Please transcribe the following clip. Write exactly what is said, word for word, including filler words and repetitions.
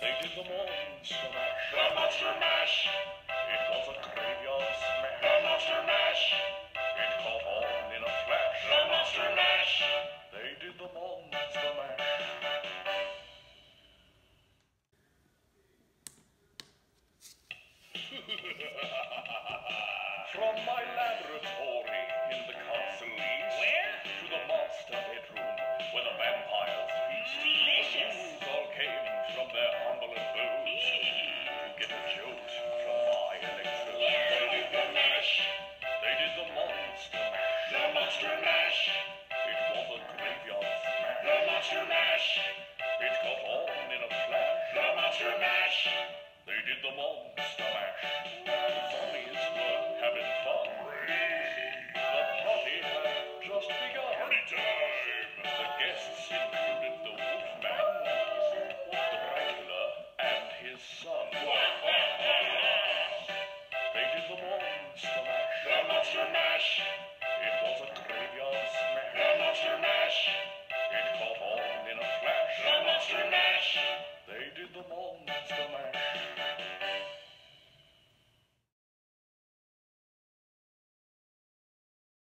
They did the monster mash. The monster mash. It was a graveyard smash. The monster mash. It caught on in a flash. The monster mash. They did the monster mash. From my laboratory in the castle east, Where? to the master bedroom where the vampires feast. Delicious. Fools all came from their humble abodes to get a jolt from my electrode. Yeah. They did the mash. They did the monster mash. The monster mash. It was a graveyard smash. The monster mash. It caught on in a flash. The monster mash. They did the monster mash. The zombies were having fun. The party had just begun. Party time. The guests included the Wolfman, Dracula, and his son. They did the monster mash. The monster mash.